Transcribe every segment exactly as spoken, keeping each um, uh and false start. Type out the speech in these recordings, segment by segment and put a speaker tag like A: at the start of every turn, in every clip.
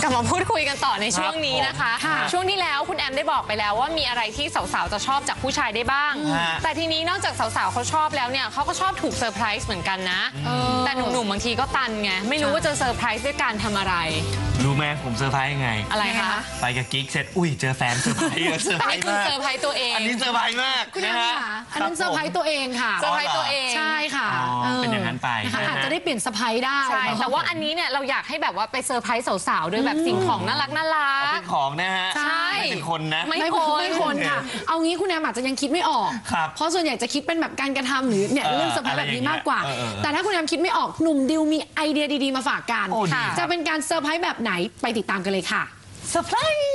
A: กลับมาพูดคุยกันต่อในช่วงนี้นะคะช่วงที่แล้วคุณแอมได้บอกไปแล้วว่ามีอะไรที่สาวๆจะชอบจากผู้ชายได้บ้างแต่ทีนี้นอกจากสาวๆเขาชอบแล้วเนี่ยเขาก็ชอบถูกเซอร์ไพรส์เหมือนกันนะแต่หนุ่มๆบางทีก็ตันไงไม่รู้ว่าจะเซอร์ไพรส์ด้วยการทำอะไร
B: รู้ไหมผมเซอร์ไพรส์ยังไง
A: อะไรคะ
B: ไปกับกิ๊กเสร็จอุ้ยเจอแฟนเซอร์ไพรส์เซอร์ไพรส์มาก
A: เซอร์ไพรส์ตัวเอง
B: อันนี้เซอร์ไพรส์มาก
C: คุณแอมค่ะอันนั้นเซอร์ไพรส์ตัวเองค่ะ
A: เซอร์ไพรส์ตัวเอง
C: ใช่ค่ะ
B: เป็นอย่างนั้นไป
C: อาจจะได้เปลี่ยนเซอร์ไพรส์ได้
A: ใช่แต่ว่าอันนี้เนี่ยเราอยากให้แบบว่าไปเซอร์ไพรส์สาวๆด้วยแบบสิ่งของน่ารักน่ารัก
B: เป็นของนะฮะ
A: ใช่
B: ไม่เป็นคนนะ
C: ไม่คนไม่คนค่ะเอางี้คุณแอมอาจจะยังคิดไม่ออกเพราะส่วนใหญ่จะคิดเป็นแบบการกระทำหรือเนี่ยเรื่องเซอร์ไพรส์แบบนี้มากกว่าแต่ถ้าคุณแอมคิดไม่ออกหนุ่มดิวมีไอเดียดีๆมาฝากกันจะเป็นการเซอร์ไพรส์แบบไหนไปติดตามกันเลยค่ะ
A: เซอร์ไพรส์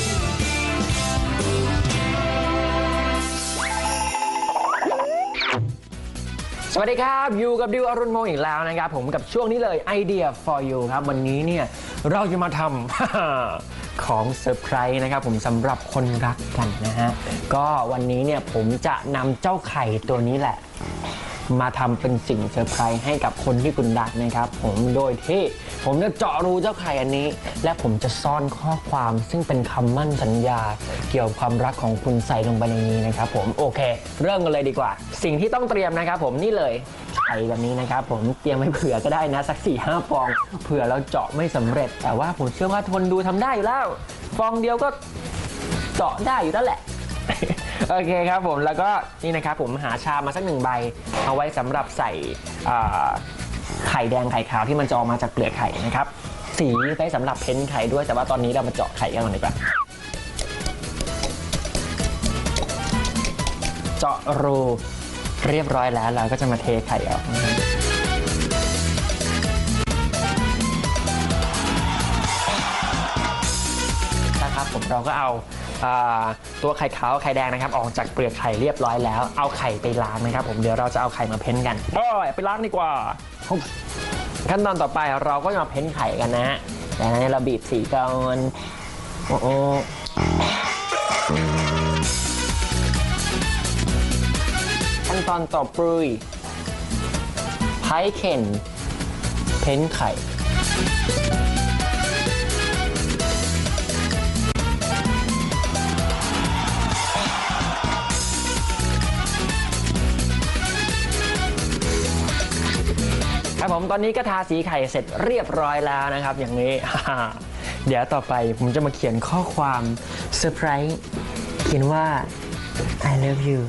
D: สวัสดีครับอยู่กับดิวอรุณมงอีกแล้วนะครับผมกับช่วงนี้เลยไอเดีย for you ครับวันนี้เนี่ยเราจะมาทำของเซอร์ไพรส์นะครับผมสำหรับคนรักกันนะฮะก็วันนี้เนี่ยผมจะนำเจ้าไข่ตัวนี้แหละมาทำเป็นสิ่งเซอร์ไพรส์ให้กับคนที่คุณรักนะครับผมโดยที่ผมจะเจาะรูเจ้าไข่อันนี้และผมจะซ่อนข้อความซึ่งเป็นคำมั่นสัญญาเกี่ยวกับความรักของคุณใส่ลงไปในนี้นะครับผมโอเคเริ่มกันเลยดีกว่าสิ่งที่ต้องเตรียมนะครับผมนี่เลยไข่แบบนี้นะครับผมเตรียมไว้เผื่อก็ได้นะสัก สี่ห้า ฟองเผื่อเราเจาะไม่สำเร็จแต่ว่าผมเชื่อว่าทนดูทำได้อยู่แล้วฟองเดียวก็เจาะได้อยู่แล้วแหละโอเคครับผมแล้วก็นี่นะครับผมหาชามมาสักหนึ่งใบเอาไว้สำหรับใส่ไข่แดงไข่ขาวที่มันจะออกมาจากเปลือกไข่นะครับสีไว้สำหรับเพ้นไข่ด้วยแต่ว่าตอนนี้เรามาเจาะไข่กันก่อนดีกว่าเจาะรูเรียบร้อยแล้วเราก็จะมาเทไข่ออกนะครับผมเราก็เอาตัวไข่ขาวไข่แดงนะครับออกจากเปลือกไข่เรียบร้อยแล้วเอาไข่ไปล้างนะครับผมเดี๋ยวเราจะเอาไข่มาเพ้นกันโอ้ยไปล้างดีกว่าขั้นตอนต่อไปเราก็จะมาเพ้นไข่กันนะฮะแต่นั้นเราบีบสีก่อนโอ้โหขั้นตอนต่อไปไพ่เข็นเพ้นไข่ครับผมตอนนี้ก็ทาสีไข่เสร็จเรียบร้อยแล้วนะครับอย่างนี้ เดี๋ยวต่อไปผมจะมาเขียนข้อความเซอร์ไพรส์เขียนว่า I love you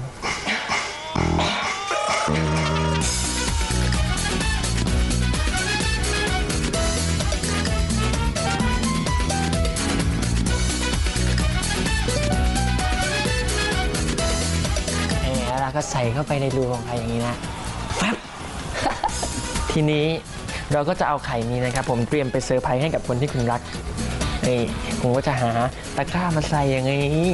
D: แล้วก็ใส่เข้าไปในรูของไข่อย่างนี้นะปั๊บทีนี้เราก็จะเอาไข่นี้นะครับผมเตรียมไปเซอร์ไพรส์ให้กับคนที่คุณรักนี่ผมก็จะหาตะกร้ามาใส่อย่างนี้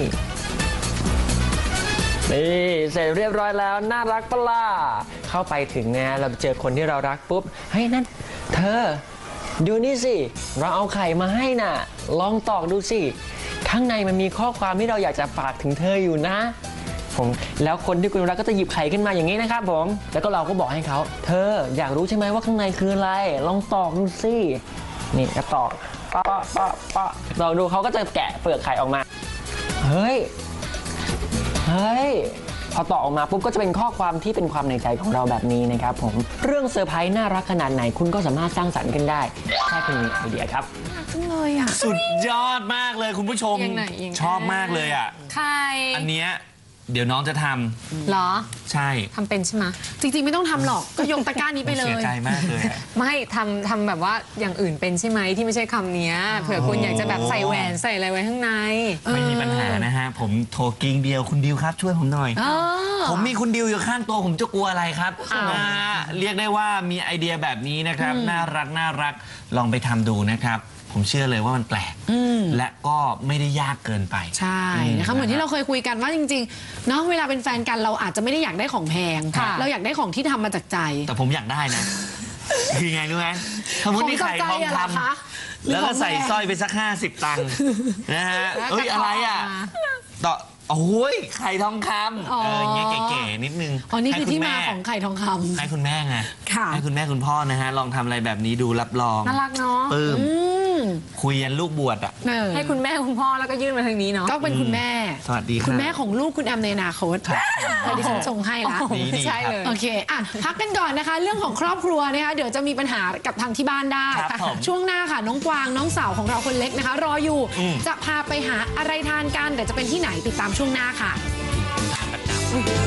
D: นี่เสร็จเรียบร้อยแล้วน่ารักปะล่ะเข้าไปถึงนะเราเจอคนที่เรารักปุ๊บเฮ้ยนั่นเธอดูนี่สิเราเอาไข่มาให้น่ะลองตอกดูสิข้างในมันมีข้อความที่เราอยากจะฝากถึงเธออยู่นะผมแล้วคนที่คุณรักก็จะหยิบไข่ขึ้นมาอย่างนี้นะครับผมแล้วก็เราก็บอกให้เขาเธออยากรู้ใช่ไหมว่าข้างในคืออะไรลองตอกดูสินี่ก็ตอกปะปะปะลองดูเขาก็จะแกะเปลือกไข่ออกมาเฮ้ยเฮ้ยพอตอกออกมาปุ๊บก็จะเป็นข้อความที่เป็นความในใจของเราแบบนี้นะครับผมเรื่องเซอร์ไพรส์น่ารักขนาดไหนคุณก็สามารถสร้างสรรค์ขึ้นได้แค่คุณมีไอเดียครับ
C: จังเลยอ่ะ
B: สุดยอดมากเลยคุณผู้ชมชอบมากเลยอ่ะ
A: ไข่
B: อันเนี้ยเดี๋ยวน้องจะทำ
A: เหรอ
B: ใช่
A: ทำเป็นใช่ไหม
C: จริงๆไม่ต้องทำหรอกก็ยกตะกร้านี้ไปเลย
B: เสียใจมากเลย
A: ไม่ทำทำแบบว่าอย่างอื่นเป็นใช่ไหมที่ไม่ใช่คำนี้เผื่อคุณอยากจะแบบใส่แหวนใส่อะไรไว้ข้างใน
B: ไม่มีปัญหานะฮะผมโทรกิ้งเดียวคุณดิวครับช่วยผมหน่อยผมมีคุณดิวอยู่ข้างตัวผมจะกลัวอะไรครับเรียกได้ว่ามีไอเดียแบบนี้นะครับน่ารักน่ารักลองไปทำดูนะครับผมเชื่อเลยว่ามันแปลกและก็ไม่ได้ยากเกินไป
C: ใช่นะคะเหมือนที่เราเคยคุยกันว่าจริงๆเนาะเวลาเป็นแฟนกันเราอาจจะไม่ได้อยากได้ของแพงเราอยากได้ของที่ทำมาจากใจ
B: แต่ผมอยากได้นะคือไงรู้ไหมสมมตินี่ไข่ทองคำแล้วก็ใส่สร้อยไปสักห้าสิบตังค์นะฮะเอ้ยอะไรอ่ะต่อโอ้ยไข่ทองคำเออเงี้ยเก๋ๆนิดนึง
C: อ๋อนี่คือที่มาของไข่ทองคำ
B: ให้คุณแม่ไงให้คุณแม่คุณพ่อนะฮะลองทำอะไรแบบนี้ดูรับรอง
A: น่ารักเนาะ
B: ปลื้มคคุยยันลูกบวชอ่ะ
C: เออ
A: ให้คุณแม่คุณพ่อแล้วก็ยื่นมาทางนี้เนาะ
C: ก็เป็นคุณแม่
B: สวัสดีครับ
C: คุณแม่ของลูกคุณแอมในอนาคตแต่ดิฉันส่งให้ละ
B: ดีดี
A: ใช่เลย
C: โอเคอ่ะพักกันก่อนนะคะ เรื่องของครอบครัวนะคะเดี๋ยวจะมีปัญหากับทางที่บ้านได้
B: ครับผม
C: ช่วงหน้าค่ะน้องกวางน้องสาวของเราคนเล็กนะคะ รออยู่
B: อืม
C: จะพาไปหาอะไรทานกันแต่จะเป็นที่ไหนติดตามช่วงหน้าค่ะ
B: ทานประจำ